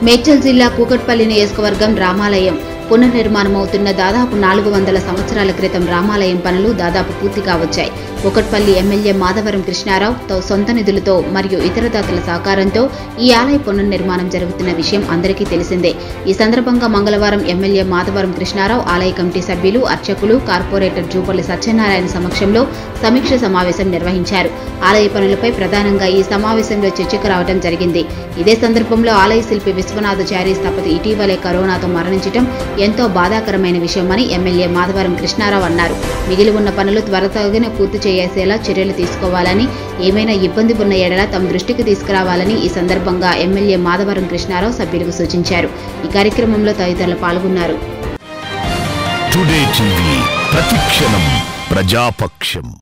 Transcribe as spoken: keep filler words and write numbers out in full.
మేడ్చల్ జిల్లా కూకట్పల్లి నియోజకవర్గం రామాలయం పునర్నిర్మాణమవుతున్న దాదాపు నాలుగు వందల సంవత్సరాల క్రితం రామాలయం పనులు దాదాపు పూర్తిగా వచ్చాయి. కూకట్పల్లి ఎమ్మెల్యే మాధవరం కృష్ణారావు తో సొంత నిధులతో మరియు ఇతర దాతల సహకారంతో ఈ ఆలయ పునర్నిర్మాణం జరుగుతున్న విషయం అందరికీ తెలిసిందే. ఈ సందర్భంగా మంగళవారం ఎమ్మెల్యే మాధవరం కృష్ణారావు ఆలయ కమిటీ సభ్యులు, అర్చకులు, కార్పొరేటర్ జూపల్లి సత్యనారాయణ సమక్షంలో సమీక్ష సమావేశం నిర్వహించారు. ఆలయ పనులపై ప్రధానంగా ఈ సమావేశంలో చర్చకు రావడం జరిగింది. ఇదే సందర్భంలో ఆలయ శిల్పి విశ్వనాథచారి స్థపతి ఇటీవలే కరోనాతో మరణించడం ఎంతో బాధాకరమైన విషయమని ఎమ్మెల్యే మాధవరం కృష్ణారావు అన్నారు. మిగిలి ఉన్న పనులు త్వరతగిన పూర్తి చేసేలా చర్యలు తీసుకోవాలని, ఏమైనా ఇబ్బంది ఉన్న ఎడల తమ దృష్టికి తీసుకురావాలని ఈ సందర్భంగా ఎమ్మెల్యే మాధవరం కృష్ణారావు సభ్యులకు సూచించారు. ఈ కార్యక్రమంలో తదితరులు పాల్గొన్నారు. టుడే టీవీ ప్రతిక్షణం ప్రజాపక్షం.